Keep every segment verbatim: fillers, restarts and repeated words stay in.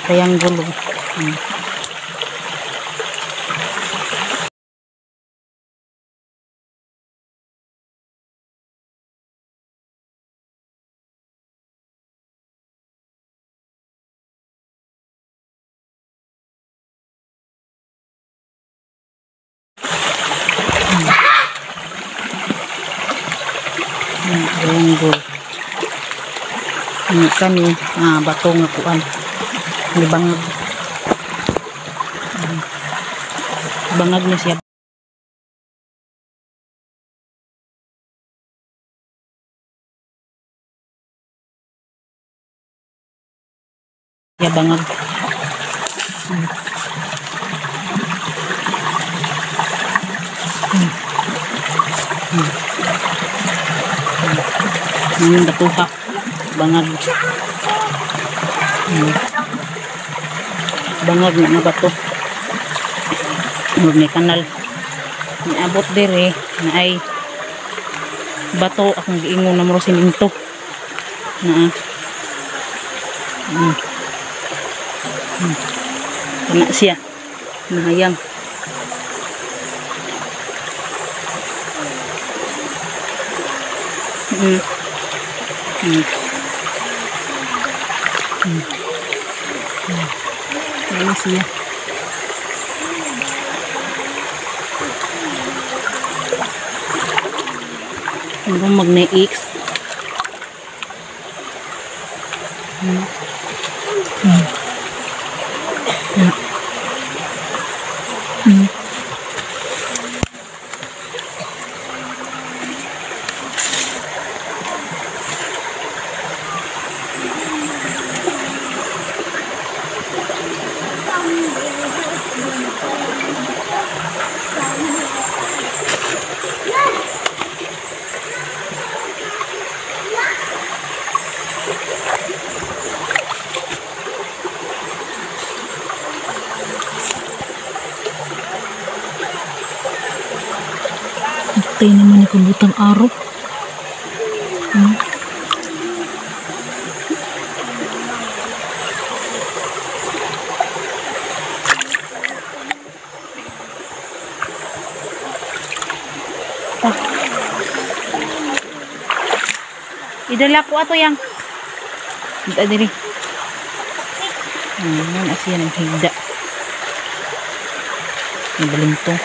triangle. Hmm. Triangle. Ini kami ah, bato nga kuan. Ini bangag. Hmm. Bangag na siya. Ya bangag. Hmm. Hmm. Hmm. Hmm. Hmm. Batuha. Bangag. Hmm. Bangag nga bato. May kanal. Niabot dire na ay bato akong giingon na mo sininto. Na. Hmm. Hmm. Kana siya. Mahayang. Hmm. Hmm. Hmm. Hmm. Ano siya? Ano mag-na-X? Hmm. Hmm. Hmm. Hmm. Tay naman ni kabutang araw. Hmm. Ah. Idala ko ato yang. Higda diri. Hmm, yan asiya ng higda. Ibalintong.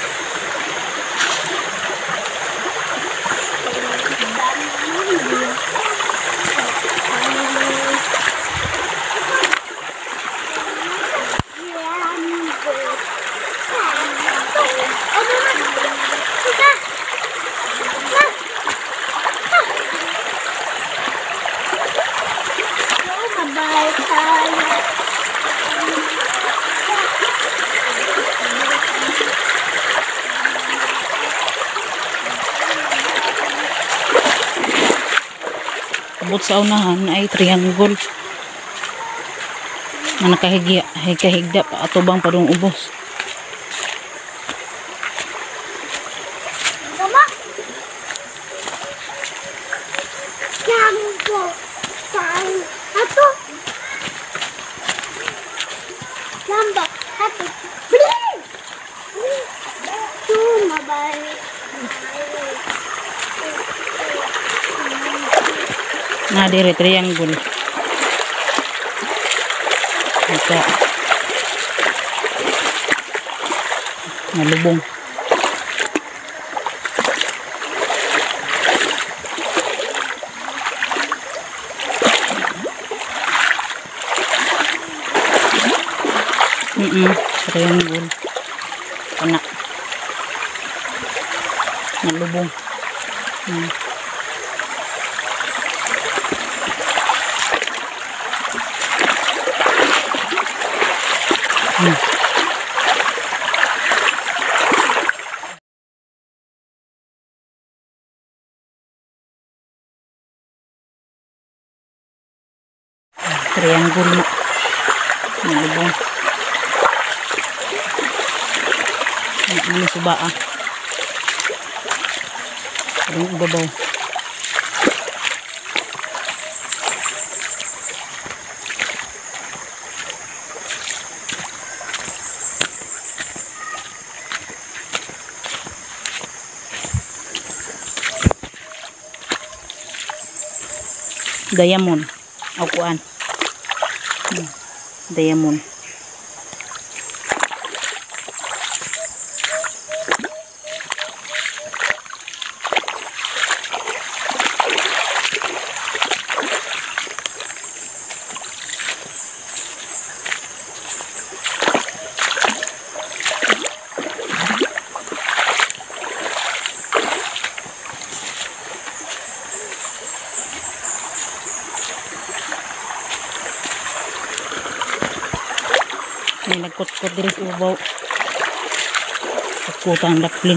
Abot sa unahan ay triangle na nakahigya kahigda pa atubang padung ubos. Mama, jambo tayo ato jambo ato please cuma balik Nah, dire triangle. Ito. Nalubong. Mm-mm. Triangle. Anak. Nalubong. Hmm. Hmm. Triangle na. Nalubong. Ano suba ah. Ang ibabaw. Diamond. O kuan. Hmm. Diamond. May nagkutkot diri sa ubaw. Kutang lapling.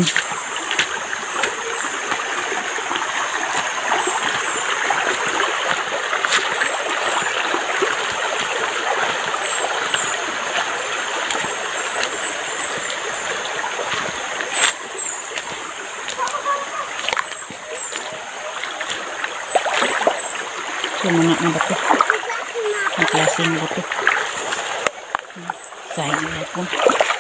Ito mga na bato. Ang klase ng bato. Sayang na po.